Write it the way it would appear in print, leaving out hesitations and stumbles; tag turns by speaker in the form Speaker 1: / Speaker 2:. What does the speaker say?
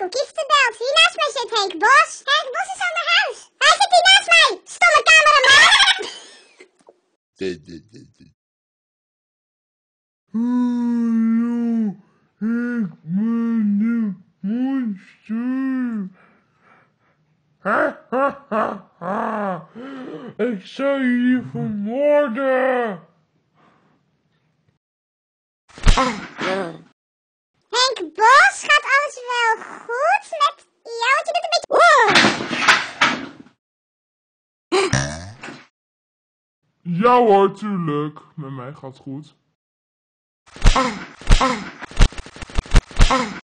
Speaker 1: om Kieften belt. Hier naast mij zit Henk Bos. Henk Bos is al naar huis. Hij zit hier naast mij. Stomme cameraman.
Speaker 2: Hallo, ik ben de monster. Ha ha ha ha. Ik zal jullie vermoorden.
Speaker 1: Henk Bos, gaat alles wel goed met jou? Want je doet een beetje...
Speaker 2: Ja hoor, tuurlijk. Met mij gaat het goed.